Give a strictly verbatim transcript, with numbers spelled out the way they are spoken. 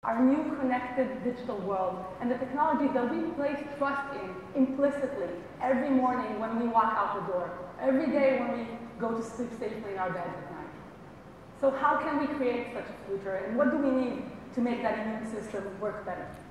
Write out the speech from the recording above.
our new connected digital world, and the technology that we place trust in implicitly every morning when we walk out the door, every day when we go to sleep safely in our beds at night. So how can we create such a future, and what do we need to make that immune system work better?